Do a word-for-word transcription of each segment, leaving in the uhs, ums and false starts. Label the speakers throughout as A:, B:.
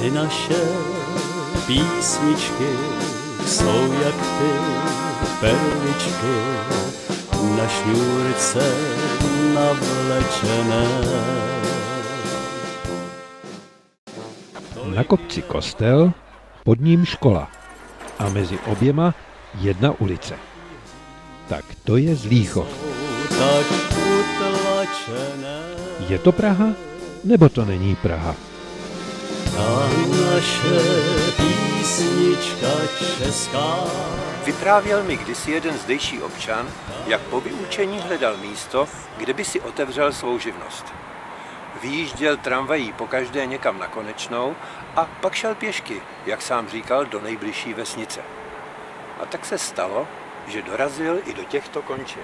A: Ty naše písničky jsou jak ty perličky na šňůrce navlečené.
B: Na kopci kostel, pod ním škola a mezi oběma jedna ulice. Tak to je Zlíchov. Je to Praha, nebo to není Praha?
A: Ta naše písnička česká.
C: Vyprávěl mi kdysi jeden zdejší občan, jak po vyučení hledal místo, kde by si otevřel svou živnost. Vyjížděl tramvají pokaždé někam na Konečnou a pak šel pěšky, jak sám říkal, do nejbližší vesnice. A tak se stalo, že dorazil i do těchto končin.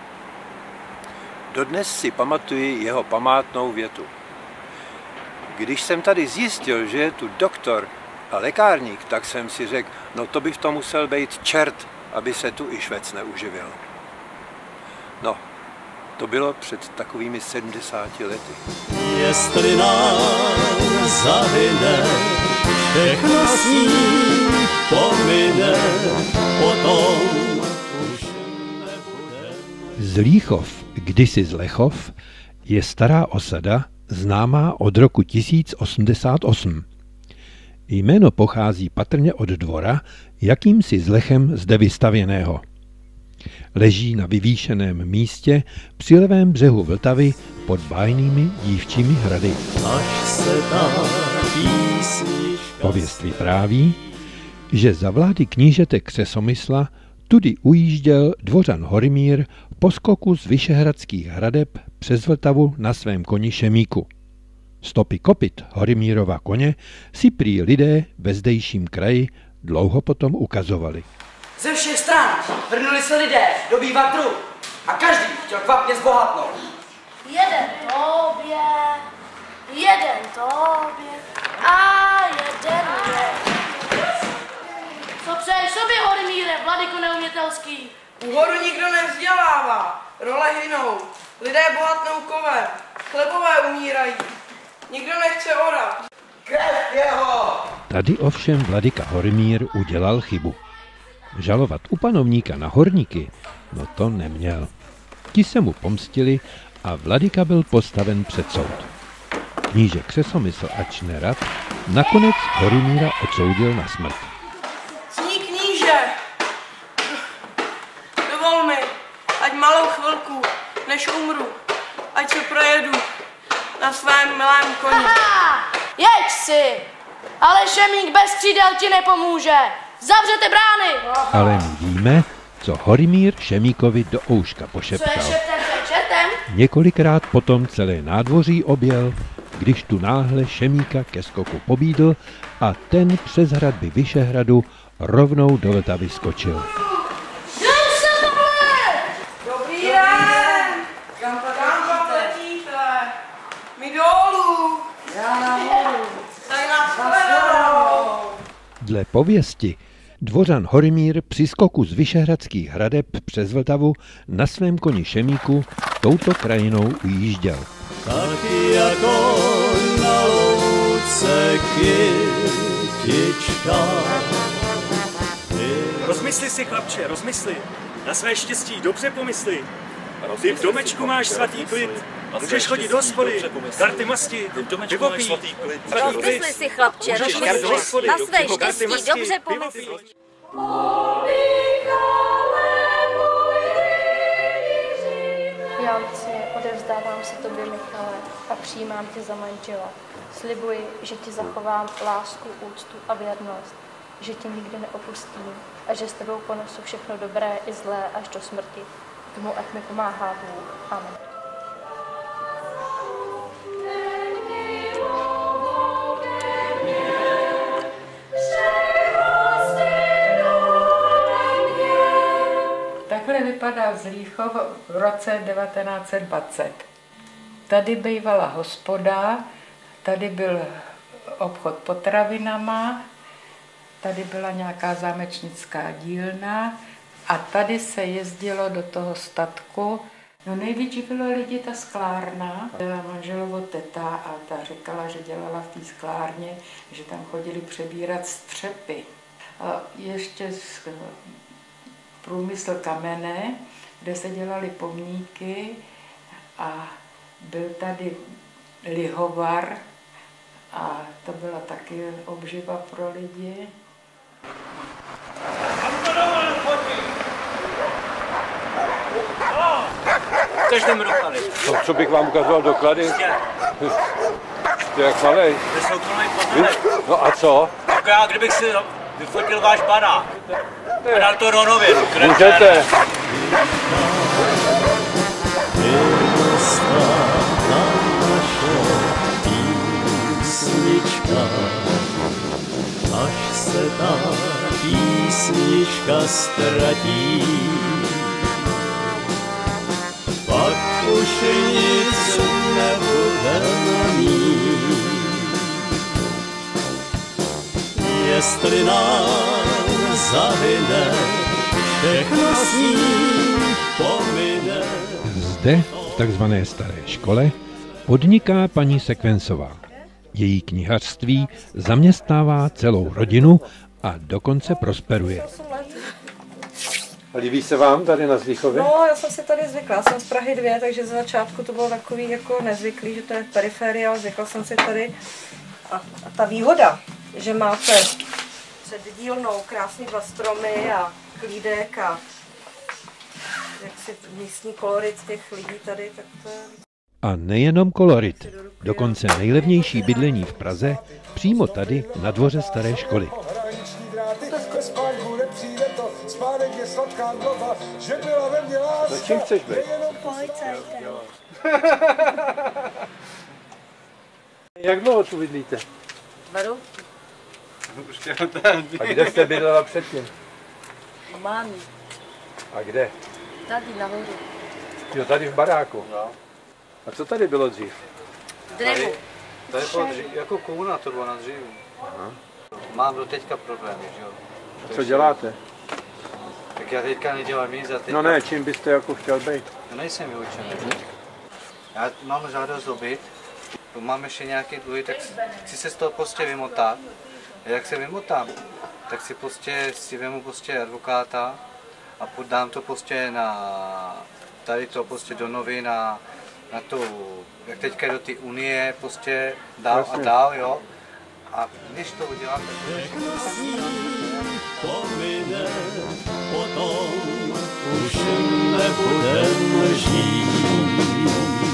C: Dodnes si pamatuji jeho památnou větu. Když jsem tady zjistil, že je tu doktor a lékárník, tak jsem si řekl, no to by v tom musel být čert, aby se tu i Švec neuživil. No, to bylo před takovými sedmdesáti lety.
A: Jestli nám zahyne, všechno s ní pomine, potom už nebude.
B: Zlíchov, kdysi Zlechov, je stará osada, známá od roku tisíc osmdesát osm. Jméno pochází patrně od dvora, jakýmsi Zlechem zde vystavěného. Leží na vyvýšeném místě při levém břehu Vltavy pod bájnými dívčími hrady.
A: Až se ta písnička...
B: Pověst vypráví, že za vlády knížete Křesomysla tudy ujížděl dvořan Horimír po skoku z vyšehradských hradeb přes Vltavu na svém koni Šemíku. Stopy kopyt Horimírova koně si prý lidé ve zdejším kraji dlouho potom ukazovali.
D: Ze všech stran vrnuli se lidé do bývatru a každý chtěl kvapně zbohatnout.
E: Jeden tobě, jeden tobě a jeden mě. Co přeješ sobě, Horimíre, vladyko neumětelský?
F: Úhoru nikdo nevzdělává, role hynou, lidé bohatnou kovem, chlebové umírají, nikdo nechce orat.
D: Krev jeho!
B: Tady ovšem vladyka Horimír udělal chybu. Žalovat u panovníka na horníky, no to neměl. Ti se mu pomstili a vladyka byl postaven před soud. Kníže Křesomysl ač nerad nakonec Horimíra odsoudil na smrt.
F: Cní kníže, dovol mi, ať malou chvilku, než umru, ať se projedu na svém milém koni.
E: Aha, jeď si, ale Šemík bez křídel ti nepomůže. Zavřete brány!
B: Ale my víme, co Horimír Šemíkovi do ouška pošeptal.
E: Co je šeptem, co je čertem?
B: Několikrát potom celé nádvoří objel, když tu náhle Šemíka ke skoku pobídl a ten přes hradby Vyšehradu rovnou do Vltavy skočil.
F: Dobrý den! Kam to letíte? My dolů!
D: Já nahoru.
F: Tak nás shledanou!
B: Dle pověsti dvořan Horimír při skoku z vyšehradských hradeb přes Vltavu na svém koni Šemíku touto krajinou ujížděl.
A: Taky jako na louce kytička.
G: Rozmysli si, chlapče, rozmysli. Na své štěstí dobře pomysli. Ty v domečku máš svatý klid. Můžeš chodit do hospody, karty masti, pivo pít.
H: Rozmysli si, chlapče, rozmysli. Na své štěstí dobře pomysli.
I: Jánci, odevzdávám se tobě, Michale, a přijímám tě za manžela. Slibuji, že ti zachovám lásku, úctu a věrnost, že tě nikdy neopustím a že s tebou ponesu všechno dobré i zlé až do smrti. Tomu ať mi pomáhá Bůh. Amen.
J: Takhle vypadá Zlíchov v roce devatenáct set dvacet. Tady bývala hospoda, tady byl obchod potravinama, tady byla nějaká zámečnická dílna a tady se jezdilo do toho statku No nejvíc živila lidi ta sklárna. Byla manželovo teta a ta říkala, že dělala v té sklárně, že tam chodili přebírat střepy. A ještě z průmysl kamene, kde se dělaly pomníky a byl tady lihovar a to byla taky obživa pro lidi.
K: Každém rukali.
C: No, co bych vám ukazoval doklady? To je jak malej.
K: To je soukromý pozemek.
C: No a co?
K: Tak já, kdybych si vyfotil váš barák a dal to Ronovi.
C: Můžete.
A: Až se ta písnička ztratí, pak už nic nebude mít. Jestli nám zahyne, všechno s ním pomine.
B: Zde, v takzvané staré škole, podniká paní Sekvensová. Její knihařství zaměstnává celou rodinu a dokonce prosperuje.
C: A líbí se vám tady na Zlíchově?
L: No, já jsem si tady zvykla, já jsem z Prahy dvě, takže ze začátku to bylo takový jako nezvyklý, že to je periferie, ale zvykla jsem si tady. A, a ta výhoda, že máte před dílnou krásný dva stromy a klídek a jaksi místní kolorit těch lidí tady, tak to je...
B: A nejenom kolorit, dokonce nejlevnější bydlení v Praze, přímo tady na dvoře staré školy.
C: No čím chceš být? Jak dlouho tu bydlíte?
L: Varu?
C: A kde jste bydlela předtím?
L: U mámy.
C: A kde?
L: Tady nahoře.
C: Jo, tady v baráku. No. A co tady bylo dřív?
L: Drevo.
K: Tady bylo dřív, jako kůna to bylo na dřívu. Aha. Mám do teďka problémy, že jo.
C: A co děláte?
K: Tak já teďka nedělám nic a teďka...
C: No ne, čím byste jako chtěl být?
K: Já nejsem vyučený. Já mám žádost o byt, mám ještě nějaký dluhy, tak chci se z toho prostě vymotat. A jak se vymotám, tak si prostě si vemu prostě advokáta a podám to prostě na tady to prostě do novin na, na tu, jak teďka je do té unie, prostě dál Jasně. a dál, jo. A když to udělám, tak
A: pomine, potom už nebudem žít.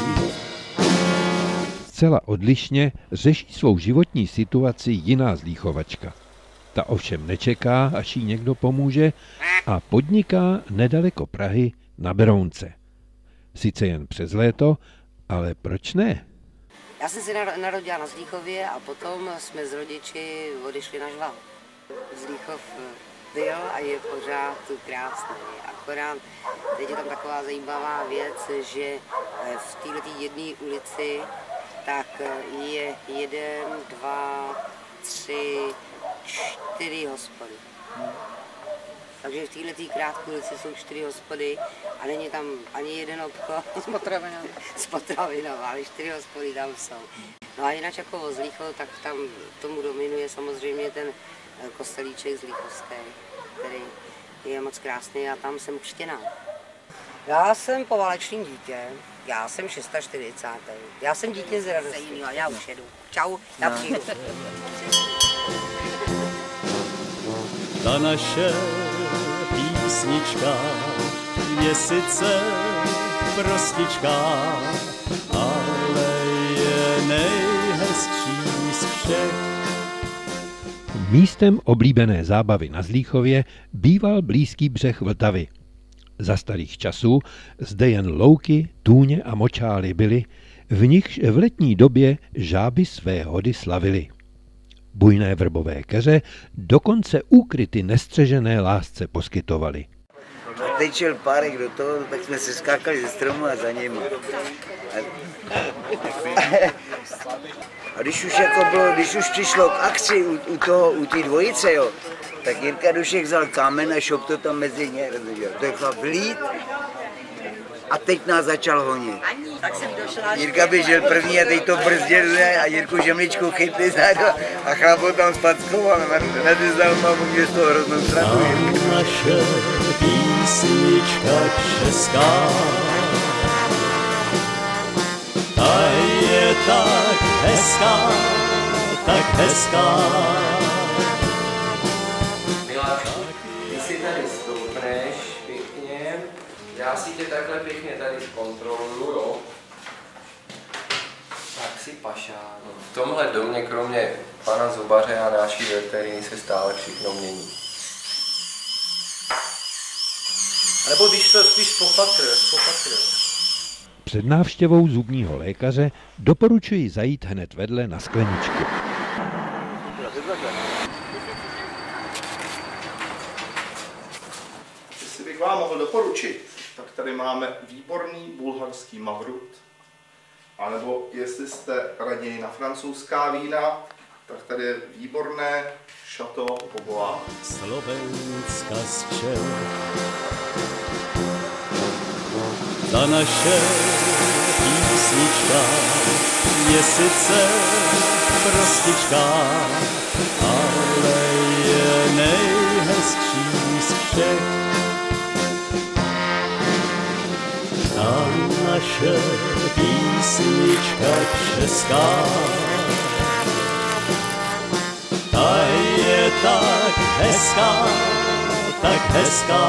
B: Zcela odlišně řeší svou životní situaci jiná Zlíchovačka. Ta ovšem nečeká, až jí někdo pomůže a podniká nedaleko Prahy na Berounce. Sice jen přes léto, ale proč ne?
M: Já jsem se narodila na Zlíchově a potom jsme s rodiči odešli na Žval. Zlíchov byl a je pořád krásný. Akorát teď je tam taková zajímavá věc, že v této jedné ulici tak je jeden, dva, tři, čtyři hospody. Takže v této krátké ulici jsou čtyři hospody a není tam ani jeden obchod s potravinami, s potravinami, ale čtyři hospody tam jsou. No a jinak jako o Zlíchov, tak tam tomu dominuje samozřejmě ten kostelíček Zlíchovský, který je moc krásný a tam jsem křtěná. Já jsem poválečný dítě, já jsem čtyřicátý šestý Já jsem dítě z radosti. Já už jedu. Čau, já přijdu.
A: Ta naše písnička je sice prostička, ale je nejhezčí z všech.
B: Místem oblíbené zábavy na Zlíchově býval blízký břeh Vltavy. Za starých časů zde jen louky, tůně a močály byly, v nichž v letní době žáby své hody slavily. Bujné vrbové keře dokonce úkryty nestřežené lásce poskytovaly.
N: A teď šel párek do toho, tak jsme se skákali ze stromu a za ním. A, a když už jako bylo, když už přišlo k akci u, u toho, u té dvojice, jo, tak Jirka Dušek vzal kámen a šop to tam mezi ně, to je chlap vlít a teď nás začal honit.
H: Tak jsem došla.
N: Jirka běžel první a teď to brzdil a Jirku Žemličku chytli a chlapo tam spackoval na dizalma, může z toho hroznou stratu.
A: Naše písnička česká, ta je tak hezká, tak hezká.
C: Miláčku, ty si tady stoupneš pěkně, já si tě takhle pěkně tady zkontroluju, jo. Tak si pašáno. V tomhle domě, kromě pana zubaře a naší veteriny, se stále všechno mění. Nebo víš co, spíš popatr, popatr.
B: Před návštěvou zubního lékaře doporučuji zajít hned vedle na skleničku.
O: Jestli bych vám mohl doporučit, tak tady máme výborný bulharský mavrut. A nebo jestli jste raději na francouzská vína, tak tady je výborné Chateau Bobois.
A: Slovenska z Čech, ta naše písnička je sice prostička, ale je nejhezčí z všech. Ta naše písnička česká, ta je tak hezká, tak hezká,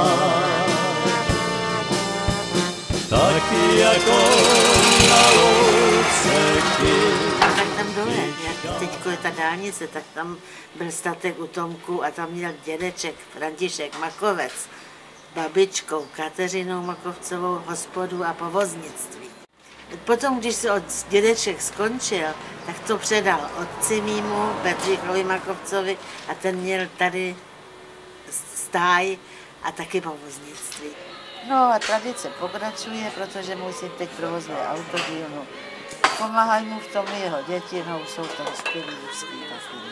A: tak jako na louce kyt.
H: Tak tam dole, jak teďko je ta dálnice, tak tam byl statek u Tomku a tam měl dědeček František Makovec, babičkou Kateřinou Makovcovou hospodu a povoznictví. Potom, když se od dědeček skončil, tak to předal otci mýmu, Bedřichovi Makovcovi, a ten měl tady stáj a taky povoznictví. No a tradice pokračuje, protože můj syn teď provozuje autodílnu. Pomáhají mu v tom jeho děti, no jsou to dospělí mužský taky.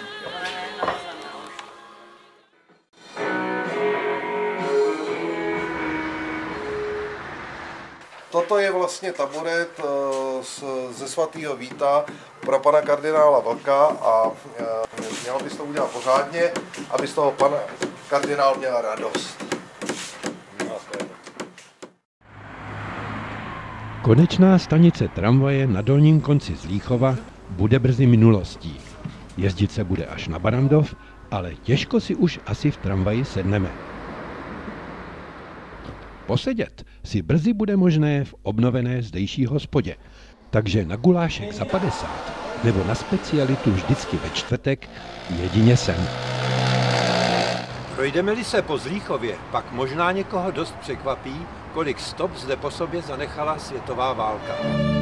O: Toto je vlastně taburet ze svatého Víta pro pana kardinála Vlka a měl bys to udělat pořádně, aby z toho pan kardinál měl radost.
B: Konečná stanice tramvaje na dolním konci Zlíchova bude brzy minulostí. Jezdit se bude až na Barandov, ale těžko si už asi v tramvaji sedneme. Posedět si brzy bude možné v obnovené zdejší hospodě, takže na gulášek za padesát nebo na specialitu vždycky ve čtvrtek jedině sem.
C: Projdeme-li se po Zlíchově, pak možná někoho dost překvapí, kolik stop zde po sobě zanechala světová válka.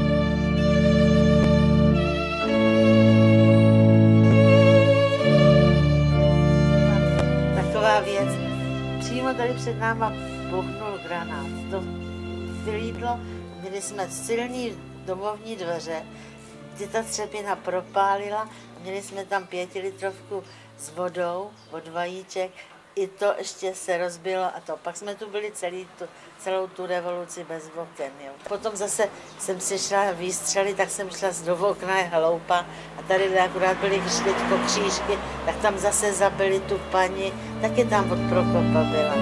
H: Taková věc. Přímo tady před náma bouchnul granát. To vylídlo, měli jsme silný domovní dveře, kdy ta třepina propálila, měli jsme tam pětilitrovku s vodou od vajíček, i to ještě se rozbilo a to. Pak jsme tu byli celý tu, celou tu revoluci bez oken. Jo. Potom zase jsem si šla výstřelit, tak jsem šla do okna, je hloupa, a tady akorát byly teďko křížky, tak tam zase zabili tu paní, taky tam od Prokopa byla.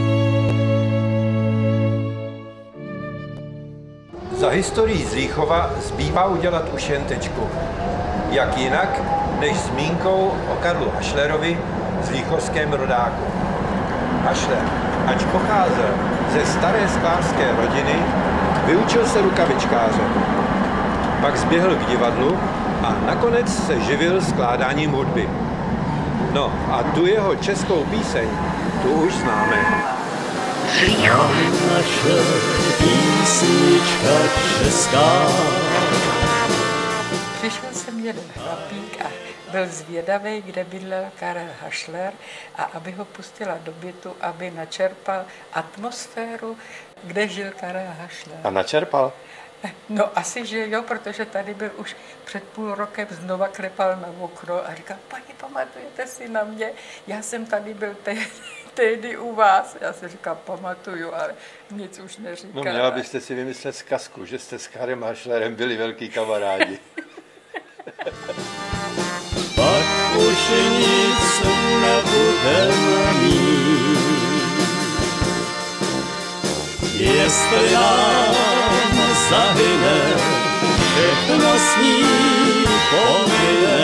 C: Za historii Zlíchova zbývá udělat už jen tečku. Jak jinak, než zmínkou o Karlu Hašlerovi, zlíchovském rodáku. Hašler, ač pocházel ze staré sklářské rodiny, vyučil se rukavičkářem. Pak zběhl k divadlu a nakonec se živil skládáním hudby. No a tu jeho českou píseň, tu už známe.
A: Zlíchov. Naše písnička česká.
J: Přišel jsem jeden chlapík a byl zvědavý, kde bydlel Karel Hašler, a aby ho pustila do bytu, aby načerpal atmosféru, kde žil Karel Hašler.
O: A načerpal?
J: No asi, že jo, protože tady byl už před půl rokem, znova klepal na okno a říkal, paní, pamatujete si na mě? Já jsem tady byl tehdy, tehdy u vás. Já si říkám, pamatuju, ale nic už neříkám.
P: No měla byste si vymyslet zkazku, že jste s Karem Hašlerem byli velký kamarádi.
A: Pak už nic nebudeme mít, jestli nám zahyne, všechno s ní pomine.